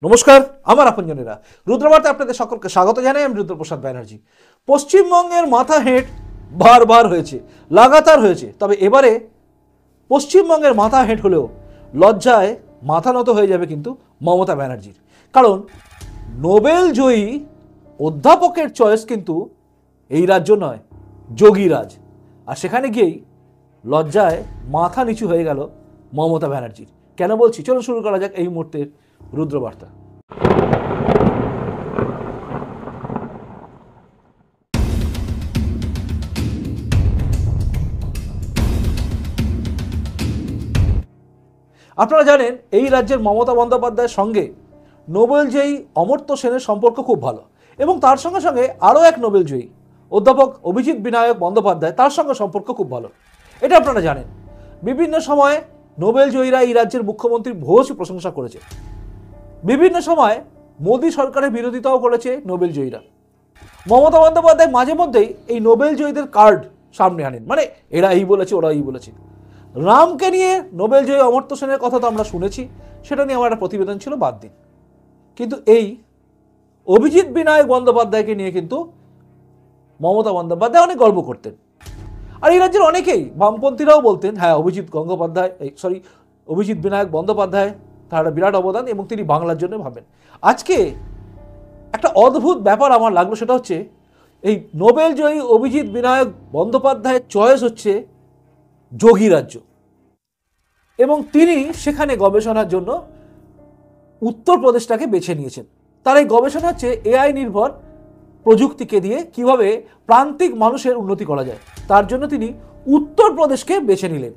নমস্কার, আমার আপনজনেরা রুদ্রবার্তে আপনাদের সকলকে স্বাগত জানাই। আমি রুদ্রপ্রসাদ ব্যানার্জি। পশ্চিমবঙ্গের মাথা হেঁট বারবার হয়েছে, লাগাতার হয়েছে। তবে এবারে পশ্চিমবঙ্গের মাথা হেঁট হলেও লজ্জায় মাথা নত হয়ে যাবে কিন্তু মমতা ব্যানার্জির। কারণ নোবেল জয়ী অধ্যাপকের চয়েস কিন্তু এই রাজ্য নয়, যোগীরাজ। আর সেখানে গিয়েই লজ্জায় মাথা নিচু হয়ে গেল মমতা ব্যানার্জির। কেন বলছি, চলুন শুরু করা যাক এই মুহূর্তের রুদ্রবার্তা। আপনারা জানেন এই রাজ্যের মমতা বন্দ্যোপাধ্যায়ের সঙ্গে নোবেলজয়ী অমর্ত্য সেনের সম্পর্ক খুব ভালো, এবং তার সঙ্গে সঙ্গে আরও এক নোবেলজয়ী অধ্যাপক অভিজিৎ বিনায়ক বন্দ্যোপাধ্যায়, তার সঙ্গে সম্পর্ক খুব ভালো। এটা আপনারা জানেন। বিভিন্ন সময়ে নোবেলজয়ীরা এই রাজ্যের মুখ্যমন্ত্রীর ভূয়সী প্রশংসা করেছে। বিভিন্ন সময় মোদী সরকারের বিরোধিতাও করেছে নোবেলজয়ীরা। মমতা বন্দ্যোপাধ্যায় মাঝে মধ্যেই এই নোবেলজয়ীদের কার্ড সামনে আনেন, মানে এরা এই বলেছে, ওরা এই বলেছে। রামকে নিয়ে নোবেলজয়ী অমর্ত্য সেনের কথা তো আমরা শুনেছি, সেটা নিয়ে আমার একটা প্রতিবেদন ছিল, বাদ দিন। কিন্তু এই অভিজিৎ বিনায়ক বন্দ্যোপাধ্যায়কে নিয়ে কিন্তু মমতা বন্দ্যোপাধ্যায় অনেক গর্ব করতেন। আর এই রাজ্যের অনেকেই, বামপন্থীরাও বলতেন, হ্যাঁ অভিজিৎ বিনায়ক বন্দ্যোপাধ্যায় তার একটা বিরাট অবদান এবং তিনি বাংলার জন্য ভাবেন। আজকে একটা অদ্ভুত ব্যাপার আমার লাগলো, সেটা হচ্ছে এই নোবেলজয়ী অভিজিৎ বিনায়ক বন্দ্যোপাধ্যায়ের চয়েস হচ্ছে যোগী রাজ্য, এবং তিনি সেখানে গবেষণার জন্য উত্তরপ্রদেশটাকে বেছে নিয়েছেন। তার এই গবেষণা হচ্ছে এআই নির্ভর প্রযুক্তিকে দিয়ে কিভাবে প্রান্তিক মানুষের উন্নতি করা যায়। তার জন্য তিনি উত্তরপ্রদেশকে বেছে নিলেন।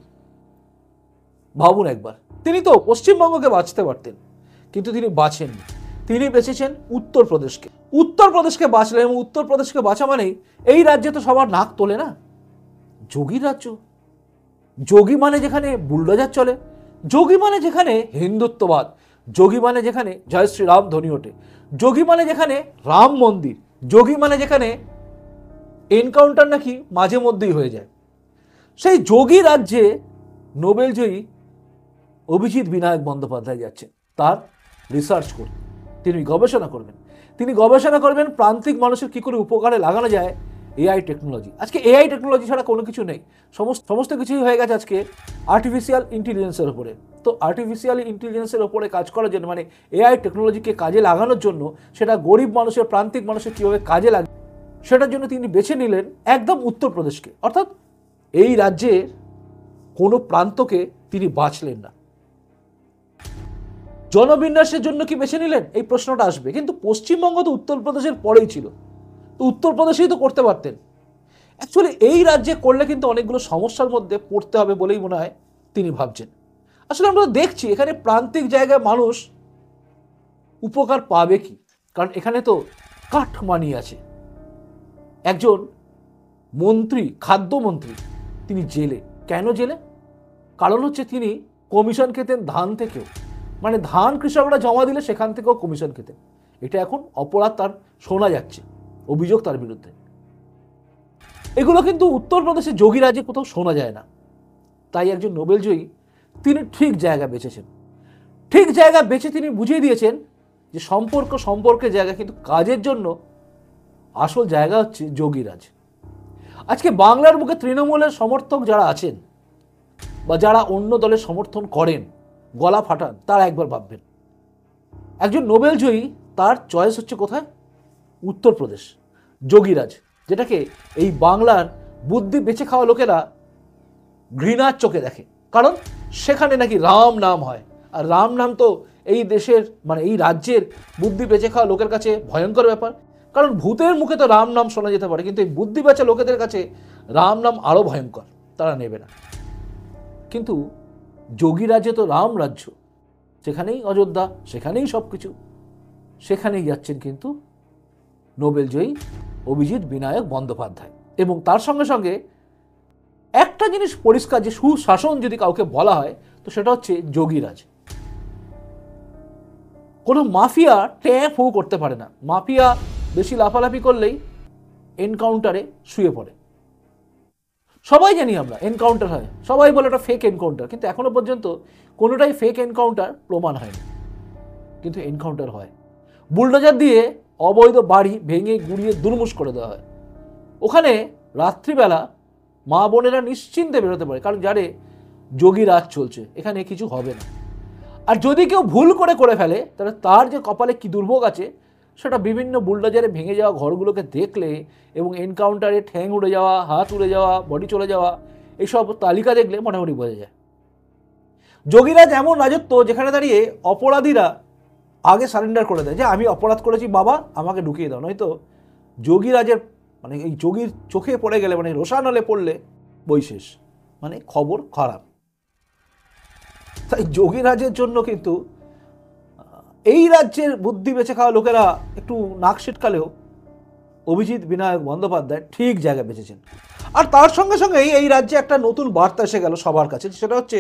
ভাবুন একবার, তিনি তো পশ্চিমবঙ্গকে বাঁচতে পারতেন, কিন্তু তিনি বাছেননি। তিনি বেছেছেন উত্তরপ্রদেশকে। উত্তরপ্রদেশকে বাঁচলেন, এবং উত্তরপ্রদেশকে বাঁচা মানেই এই রাজ্যে তো সবার নাক তোলে না, যোগী রাজ্য। যোগী মানে যেখানে বুলডোজার চলে, যোগী মানে যেখানে হিন্দুত্ববাদ, যোগী মানে যেখানে জয় শ্রীরাম ধ্বনি ওঠে, যোগী মানে যেখানে রাম মন্দির, যোগী মানে যেখানে এনকাউন্টার নাকি মাঝে মধ্যেই হয়ে যায়। সেই যোগী রাজ্যে নোবেলজয়ী অভিজিৎ বিনায়ক বন্দ্যোপাধ্যায় যাচ্ছেন তার রিসার্চ করতে। তিনি গবেষণা করবেন প্রান্তিক মানুষের কী করে উপকারে লাগানো যায় এআই টেকনোলজি। আজকে এআই টেকনোলজি ছাড়া কোনো কিছু নেই, সমস্ত কিছুই হয়ে গেছে আজকে আর্টিফিশিয়াল ইন্টেলিজেন্সের উপরে। তো আর্টিফিশিয়াল ইন্টেলিজেন্সের উপরে কাজ করার জন্য, মানে এআই টেকনোলজিকে কাজে লাগানোর জন্য, সেটা গরিব মানুষের, প্রান্তিক মানুষের কীভাবে কাজে লাগে, সেটার জন্য তিনি বেছে নিলেন একদম উত্তরপ্রদেশকে। অর্থাৎ এই রাজ্যের কোনো প্রান্তকে তিনি বাঁচলেন না। জনবিন্যাসের জন্য কি বেছে নিলেন, এই প্রশ্নটা আসবে। কিন্তু পশ্চিমবঙ্গ তো উত্তরপ্রদেশের পরেই ছিল, তো উত্তরপ্রদেশেই তো করতে পারতেন। অ্যাকচুয়ালি এই রাজ্যে করলে কিন্তু অনেকগুলো সমস্যার মধ্যে পড়তে হবে বলেই মনে হয় তিনি ভাবছেন। আসলে আমরা দেখছি এখানে প্রান্তিক জায়গায় মানুষ উপকার পাবে কি, কারণ এখানে তো কাঠমানি আছে। একজন মন্ত্রী, খাদ্যমন্ত্রী, তিনি জেলে। কেন জেলে? কারণ হচ্ছে তিনি কমিশন খেতেন ধান থেকেও, মানে ধান কৃষকরা জমা দিলে সেখান থেকেও কমিশন খেতেন। এটা এখন অপরাধ, তার শোনা যাচ্ছে, অভিযোগ তার বিরুদ্ধে। এগুলো কিন্তু উত্তরপ্রদেশে যোগী রাজ্যে কোথাও শোনা যায় না। তাই একজন নোবেলজয়ী তিনি ঠিক জায়গা বেছেছেন। ঠিক জায়গা বেছে তিনি বুঝিয়ে দিয়েছেন যে সম্পর্কের জায়গা, কিন্তু কাজের জন্য আসল জায়গা হচ্ছে যোগীরাজ। আজকে বাংলার বুকে তৃণমূলের সমর্থক যারা আছেন বা যারা অন্য দলের সমর্থন করেন, গলা ফাটান, তারা একবার ভাববেন একজন নোবেলজয়ী তার চয়েস হচ্ছে কোথায়? উত্তরপ্রদেশ, যোগীরাজ, যেটাকে এই বাংলার বুদ্ধি বেঁচে খাওয়া লোকেরা ঘৃণার চোখে দেখে। কারণ সেখানে নাকি রাম নাম হয়, আর রাম নাম তো এই দেশের, মানে এই রাজ্যের বুদ্ধি বেঁচে খাওয়া লোকের কাছে ভয়ঙ্কর ব্যাপার। কারণ ভূতের মুখে তো রাম নাম শোনা যেতে পারে, কিন্তু এই বুদ্ধি বেঁচে লোকেদের কাছে রাম নাম আরও ভয়ঙ্কর, তারা নেবে না। কিন্তু যোগী রাজ্যে তো রাম রাজ্য, সেখানেই অযোধ্যা, সেখানেই সব কিছু, সেখানেই যাচ্ছেন কিন্তু নোবেলজয়ী অভিজিৎ বিনায়ক বন্দ্যোপাধ্যায়। এবং তার সঙ্গে সঙ্গে একটা জিনিস পরিষ্কার, যে সুশাসন যদি কাউকে বলা হয় তো সেটা হচ্ছে যোগীরাজ। কোনো মাফিয়া ট্যাপ হু করতে পারে না। মাফিয়া বেশি লাফালাফি করলেই এনকাউন্টারে শুয়ে পড়ে। সবাই জানি আমরা এনকাউন্টার হয়, সবাই বলে এটা ফেক এনকাউন্টার, কিন্তু এখনো পর্যন্ত কোনোটাই ফেক এনকাউন্টার প্রমাণ হয়নি। কিন্তু এনকাউন্টার হয়, বুলডোজার দিয়ে অবৈধ বাড়ি ভেঙে গুড়িয়ে দুর্মুষ করে দেওয়া হয়। ওখানে রাত্রিবেলা মা বোনেরা নিশ্চিন্তে বেরোতে পারে, কারণ জানে যোগী রাজ চলছে, এখানে কিছু হবে না। আর যদি কেউ ভুল করে ফেলে, তাহলে তার যে কপালে কি দুর্ভোগ আছে সেটা বিভিন্ন বুলডোজারে ভেঙে যাওয়া ঘরগুলোকে দেখলে এবং এনকাউন্টারে ঠ্যাং উড়ে যাওয়া, হাত উড়ে যাওয়া, বডি চলে যাওয়া, এইসব তালিকা দেখলে মোটামুটি বোঝা যায়। যোগীরাজ এমন রাজত্ব যেখানে দাঁড়িয়ে অপরাধীরা আগে সারেন্ডার করে দেয় যে আমি অপরাধ করেছি বাবা, আমাকে ঢুকিয়ে দাও, নয়তো যোগীরাজের মানে এই যোগীর চোখে পড়ে গেলে, মানে রোষানলে পড়লে বই শেষ, মানে খবর খারাপ। তাই যোগীরাজের জন্য কিন্তু এই রাজ্যের বুদ্ধি বেঁচে খাওয়া লোকেরা একটু নাক সিটকালেও অভিজিৎ বিনায়ক বন্দ্যোপাধ্যায় ঠিক জায়গায় বেঁচেছেন। আর তার সঙ্গে সঙ্গেই এই রাজ্যে একটা নতুন বার্তা এসে গেল সবার কাছে, সেটা হচ্ছে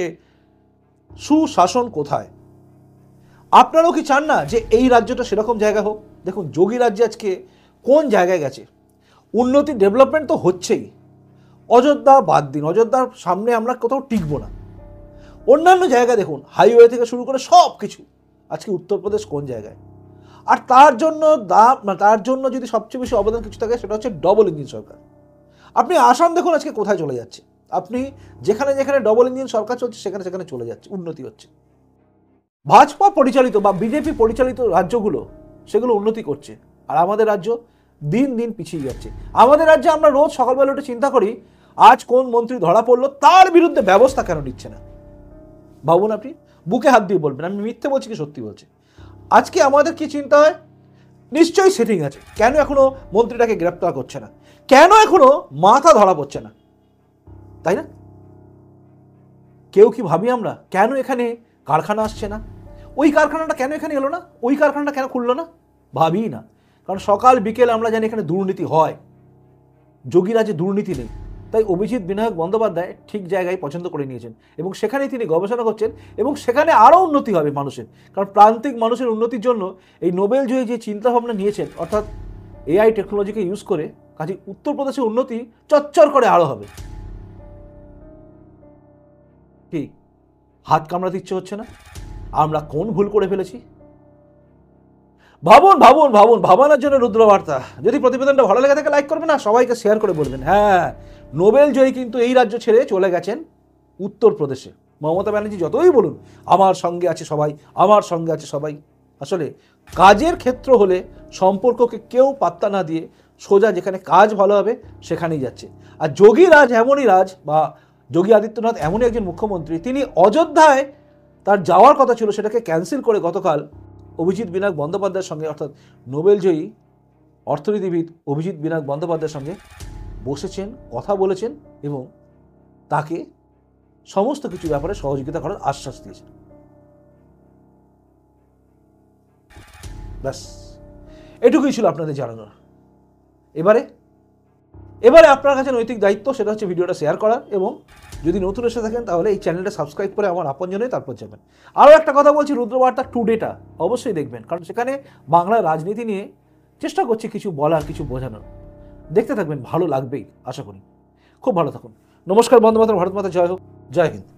সুশাসন কোথায়। আপনারাও কি চান না যে এই রাজ্যটা সেরকম জায়গা হোক? দেখুন যোগী রাজ্য আজকে কোন জায়গায় গেছে, উন্নতি ডেভেলপমেন্ট তো হচ্ছেই, অযোধ্যা বাদ দিন, অযোধ্যার সামনে আমরা কোথাও টিকবো না। অন্যান্য জায়গা দেখুন, হাইওয়ে থেকে শুরু করে সব কিছু, আজকে উত্তরপ্রদেশ কোন জায়গায়। আর তার জন্য যদি সবচেয়ে বেশি অবদান কিছু থাকে সেটা হচ্ছে ডবল ইঞ্জিন সরকার। আপনি আসাম দেখুন আজকে কোথায় চলে যাচ্ছে, আপনি যেখানে যেখানে ডবল ইঞ্জিন সরকার চলছে সেখানে সেখানে চলে যাচ্ছে, উন্নতি হচ্ছে। ভাজপা পরিচালিত বা বিজেপি পরিচালিত রাজ্যগুলো সেগুলো উন্নতি করছে, আর আমাদের রাজ্য দিন দিন পিছিয়ে যাচ্ছে। আমাদের রাজ্যে আমরা রোজ সকালবেলা উঠে চিন্তা করি আজ কোন মন্ত্রী ধরা পড়লো, তার বিরুদ্ধে ব্যবস্থা কেন নিচ্ছে না। ভাবুন, আপনি বুকে হাত দিয়ে বলবেন আমি মিথ্যে বলছি কি সত্যি বলছি। আজকে আমাদের কি চিন্তা হয়, নিশ্চয়ই সেটিং আছে, কেন এখনো মন্ত্রীটাকে গ্রেপ্তার করছে না, কেন এখনো মাথা ধরা পড়ছে না, তাই না? কেউ কি ভাবি আমরা কেন এখানে কারখানা আসছে না, ওই কারখানাটা কেন এখানে এলো না, ওই কারখানাটা কেন খুললো না, ভাবি না। কারণ সকাল বিকেল আমরা জানি এখানে দুর্নীতি হয়, যোগীরাজে দুর্নীতি নেই। তাই অভিজিৎ বিনায়ক বন্দ্যোপাধ্যায় ঠিক জায়গায় পছন্দ করে নিয়েছেন এবং সেখানেই তিনি গবেষণা করছেন এবং সেখানে আরও উন্নতি হবে মানুষের। কারণ প্রান্তিক মানুষের উন্নতির জন্য এই নোবেলজয়ী যে চিন্তাভাবনা নিয়েছেন, অর্থাৎ এআই টেকনোলজিকে ইউজ করে, কাজে উত্তরপ্রদেশের উন্নতি চচ্চর করে আরও হবে। কি হাত কামড়াতে ইচ্ছে হচ্ছে না? আমরা কোন ভুল করে ফেলেছি? ভাবুন ভাবুন ভাবুন, ভাবানোর জন্য রুদ্রবার্তা। যদি প্রতিবেদনটা ভালো লেগে থাকে লাইক করবেন, না সবাইকে শেয়ার করে বলবেন। হ্যাঁ, নোবেল জয়ী কিন্তু এই রাজ্য ছেড়ে চলে গেছেন উত্তরপ্রদেশে। মমতা ব্যানার্জি যতই বলুন আমার সঙ্গে আছে সবাই, আমার সঙ্গে আছে সবাই, আসলে কাজের ক্ষেত্র হলে সম্পর্ককে কেউ পাত্তা না দিয়ে সোজা যেখানে কাজ ভালো হবে সেখানেই যাচ্ছে। আর যোগী রাজ এমনই রাজ, বা যোগী আদিত্যনাথ এমনই একজন মুখ্যমন্ত্রী, তিনি অযোধ্যায় তার যাওয়ার কথা ছিল সেটাকে ক্যান্সেল করে গতকাল অভিজিৎ বিনায়ক বন্দ্যোপাধ্যায়ের সঙ্গে, অর্থাৎ নোবেলজয়ী অর্থনীতিবিদ অভিজিৎ বিনায়ক বন্দ্যোপাধ্যায়ের সঙ্গে বসেছেন, কথা বলেছেন এবং তাকে সমস্ত কিছু ব্যাপারে সহযোগিতা করার আশ্বাস দিয়েছেন। ব্যাস এটুকুই ছিল আপনাদের জানানোর। এবারে আপনার কাছে নৈতিক দায়িত্ব, সেটা হচ্ছে ভিডিওটা শেয়ার করার, এবং যদি নতুন এসে থাকেন তাহলে এই চ্যানেলটা সাবস্ক্রাইব করে আমার আপনজনে তারপর যাবেন। আরও একটা কথা বলছি, রুদ্রবার্তা টুডেটা অবশ্যই দেখবেন, কারণ সেখানে বাংলার রাজনীতি নিয়ে চেষ্টা করছি কিছু বলার, কিছু বোঝানোর। দেখতে থাকবেন, ভালো লাগবেই আশা করি। খুব ভালো থাকুন। নমস্কার, বন্দে মাতরম, ভারত মাতা জয় হোক, জয় হিন্দ।